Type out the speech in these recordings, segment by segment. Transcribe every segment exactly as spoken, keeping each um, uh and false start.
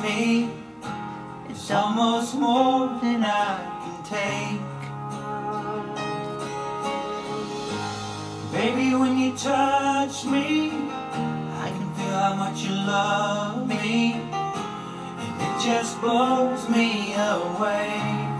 me. It's almost more than I can take. Baby, when you touch me, I can feel how much you love me, and it just blows me away.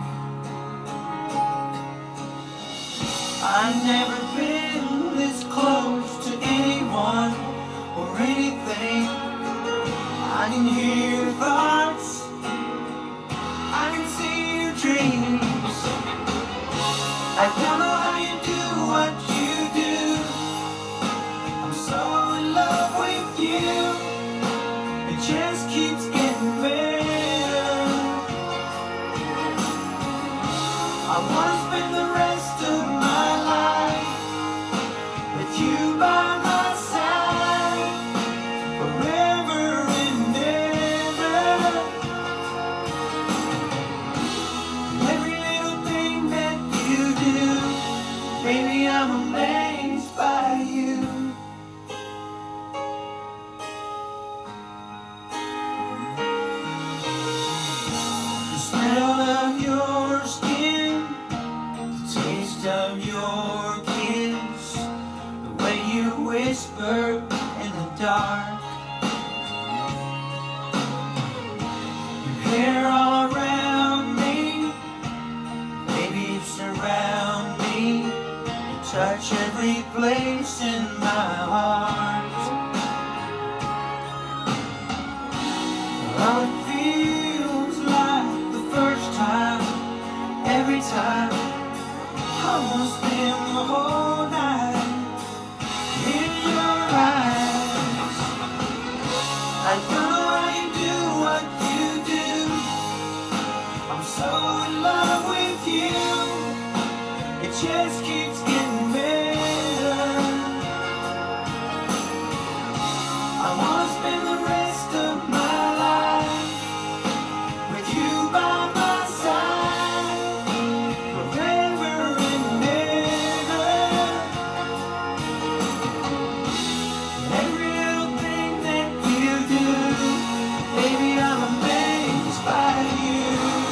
I've never been this close to anyone or anything. I can hear your thoughts, I can see your dreams. I don't know how you do what you do. I'm so in love with you. It just keeps getting better. I wanna spend the rest of my life with you by my side, forever and ever. Every little thing that you do, baby, I'm amazed by you. The smell of your skin, the taste of your kiss, the way you whisper in the dark, your hair all around me, baby, you surround me, you touch every place in my heart. Oh, it feels like the first time, every time. I wanna spend the whole night in your eyes. I don't know how you do what you do. I'm so in love with you. It just keeps getting better. I wanna spend the rest of my life with you by my side, forever and ever. Every little thing that you do, baby, I'm amazed by you.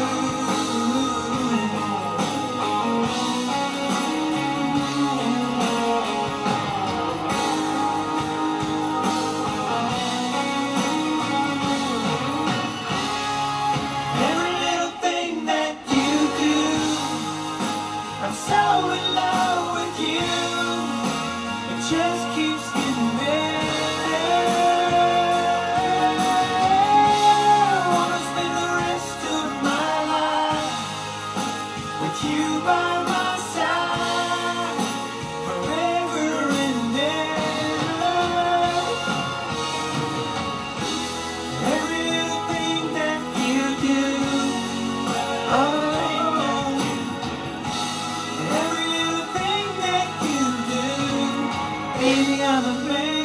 Every little thing that you do, I'm so in love with you. It just keeps getting better. I wanna spend the rest of my life with you by my side, forever and ever. Every little thing that you do, oh, every little thing that you do, baby, I'm amazed.